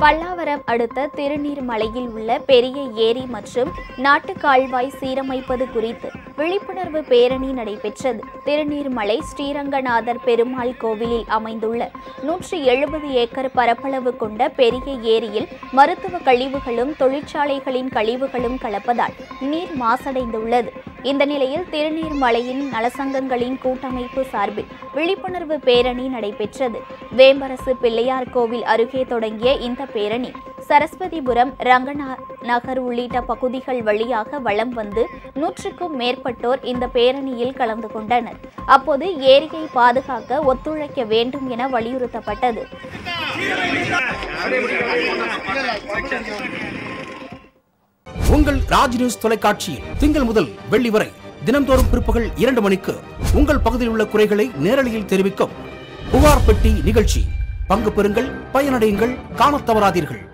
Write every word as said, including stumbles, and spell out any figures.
பல்லாவரம் அடுத்த திருநீர்மலையில் உள்ள பெரிய ஏரி மற்றும் நாட்டுக்கால்வாய் சீரமைப்பது குறித்து விழிப்புணர்வு பேரணி நடைபெற்றது. திருநீர்மலை ஸ்ரீரங்கநாதர் பெருமாள் கோவிலில் அமைந்துள்ள நூற்றி எழுபது ஏக்கர் பரப்பளவு கொண்ட பெரிய ஏரியில் மருத்துவ கழிவுகளும் தொழிற்சாலைகளின் கழிவுகளும் கலப்பதால் நீர் மாசடைந்துள்ளது. இந்த நிலையில் திருநீர்மலையின் நலசங்கங்களின் கூட்டமைப்பு சார்பில் விழிப்புணர்வு பேரணி நடைபெற்றது. வேம்பரசு பிள்ளையார் கோவில் அருகே தொடங்கிய இந்த பேரணி சரஸ்வதிபுரம், ரங்கநா நகர் உள்ளிட்ட பகுதிகள் வழியாக வலம் வந்து நூற்றுக்கும் மேற்பட்டோர் இந்த பேரணியில் கலந்து கொண்டனர். அப்போது ஏரியை பாதுகாக்க ஒத்துழைக்க வேண்டும் என வலியுறுத்தப்பட்டது. உங்கள் ராஜ் நியூஸ் தொலைக்காட்சியில் திங்கள் முதல் வெள்ளி வரை தினந்தோறும் பிற்பகல் இரண்டு மணிக்கு உங்கள் பகுதியில் உள்ள குறைகளை நேரலையில் தெரிவிக்கும் புகார் பெட்டி நிகழ்ச்சி. பங்கு பெறுங்கள், பயனடையுங்கள், காணத் தவறாதீர்கள்.